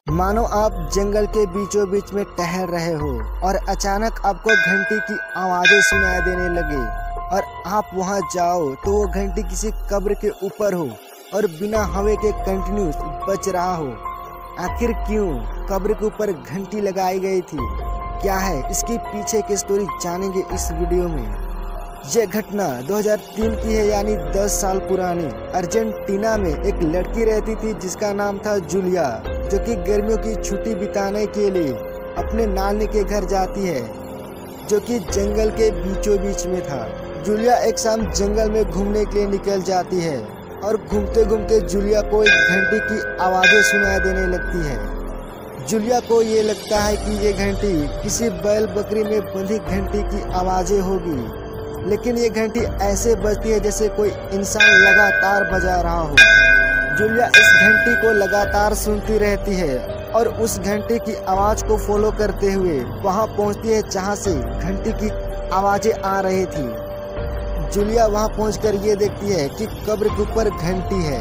मानो आप जंगल के बीचों बीच में टहल रहे हो और अचानक आपको घंटी की आवाजें सुनाई देने लगे और आप वहां जाओ तो वो घंटी किसी कब्र के ऊपर हो और बिना हवा के कंटिन्यूस बज रहा हो। आखिर क्यों कब्र के ऊपर घंटी लगाई गई थी, क्या है इसके पीछे की स्टोरी जानेंगे इस वीडियो में। यह घटना 2003 की है, यानी 10 साल पुरानी। अर्जेंटीना में एक लड़की रहती थी जिसका नाम था जूलिया, जो कि गर्मियों की छुट्टी बिताने के लिए अपने नानी के घर जाती है, जो कि जंगल के बीचों बीच में था। जूलिया एक शाम जंगल में घूमने के लिए निकल जाती है और घूमते घूमते जूलिया को एक घंटी की आवाजें सुनाई देने लगती है। जूलिया को ये लगता है कि ये घंटी किसी बैल बकरी में बंधी घंटी की आवाजें होगी, लेकिन ये घंटी ऐसे बजती है जैसे कोई इंसान लगातार बजा रहा हो। जूलिया इस घंटी को लगातार सुनती रहती है और उस घंटी की आवाज को फॉलो करते हुए वहां पहुंचती है जहां से घंटी की आवाजें आ रही थी। जूलिया वहां पहुंचकर ये देखती है कि कब्र के ऊपर घंटी है।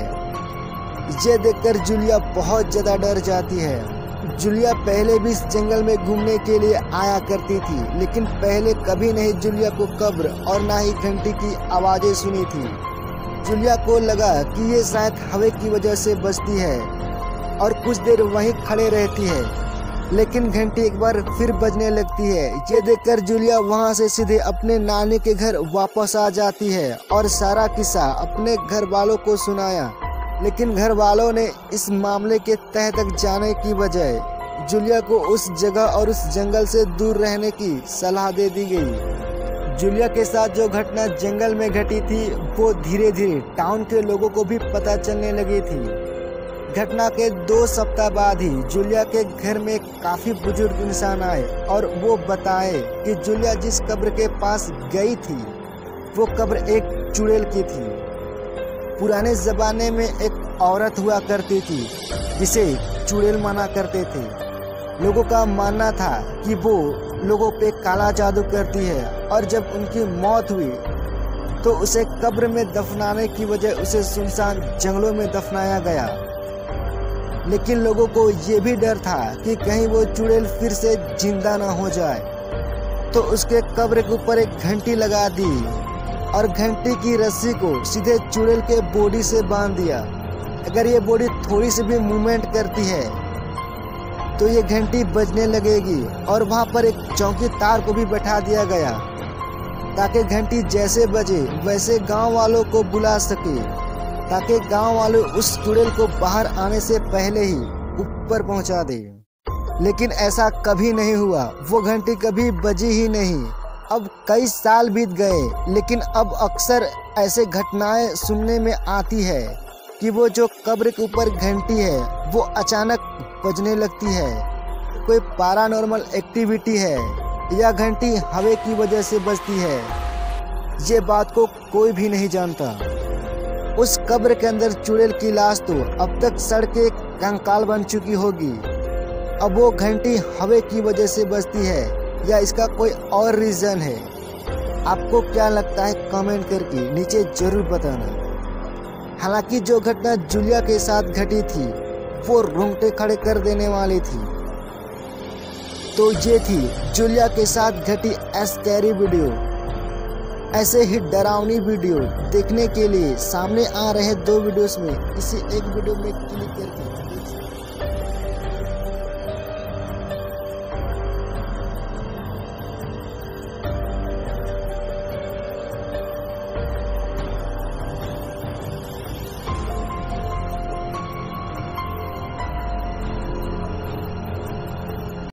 ये देखकर जूलिया बहुत ज्यादा डर जाती है। जूलिया पहले भी इस जंगल में घूमने के लिए आया करती थी, लेकिन पहले कभी नहीं जूलिया को कब्र और ना ही घंटी की आवाजें सुनी थी। जूलिया को लगा कि ये शायद हवा की वजह से बजती है और कुछ देर वहीं खड़े रहती है, लेकिन घंटी एक बार फिर बजने लगती है। ये देखकर जूलिया वहां से सीधे अपने नानी के घर वापस आ जाती है और सारा किस्सा अपने घर वालों को सुनाया, लेकिन घर वालों ने इस मामले के तह तक जाने की बजाय जूलिया को उस जगह और उस जंगल से दूर रहने की सलाह दे दी गई। जूलिया के साथ जो घटना जंगल में घटी थी वो धीरे धीरे टाउन के लोगों को भी पता चलने लगी थी। घटना के 2 सप्ताह बाद ही जूलिया के घर में काफी बुजुर्ग इंसान आए और वो बताए कि जूलिया जिस कब्र के पास गई थी वो कब्र एक चुड़ैल की थी। पुराने जमाने में एक औरत हुआ करती थी जिसे चुड़ैल माना करते थे। लोगों का मानना था कि वो लोगों पे काला जादू करती है और जब उनकी मौत हुई तो उसे कब्र में दफनाने की बजाय उसे सुनसान जंगलों में दफनाया गया। लेकिन लोगों को ये भी डर था कि कहीं वो चुड़ैल फिर से जिंदा ना हो जाए, तो उसके कब्र के ऊपर एक घंटी लगा दी और घंटी की रस्सी को सीधे चुड़ैल के बॉडी से बांध दिया। अगर ये बॉडी थोड़ी सी भी मूवमेंट करती है तो ये घंटी बजने लगेगी और वहां पर एक चौकीदार को भी बैठा दिया गया ताकि घंटी जैसे बजे वैसे गांव वालों को बुला सके, ताकि गांव वाले उस चुड़ैल को बाहर आने से पहले ही ऊपर पहुंचा दे। लेकिन ऐसा कभी नहीं हुआ, वो घंटी कभी बजी ही नहीं। अब कई साल बीत गए, लेकिन अब अक्सर ऐसे घटनाएं सुनने में आती है कि वो जो कब्र के ऊपर घंटी है वो अचानक बजने लगती है। कोई पैरानॉर्मल एक्टिविटी है या घंटी हवा की वजह से बजती है, ये बात को कोई भी नहीं जानता। उस कब्र के अंदर चुड़ैल की लाश तो अब तक सड़ के कंकाल बन चुकी होगी। अब वो घंटी हवा की वजह से बजती है या इसका कोई और रीजन है? आपको क्या लगता है कमेंट करके नीचे जरूर बताना। हालांकि जो घटना जूलिया के साथ घटी थी वो रोंगटे खड़े कर देने वाली थी। तो ये थी जूलिया के साथ घटी स्कैरी वीडियो। ऐसे ही डरावनी वीडियो देखने के लिए सामने आ रहे 2 वीडियोस में किसी एक वीडियो में क्लिक करके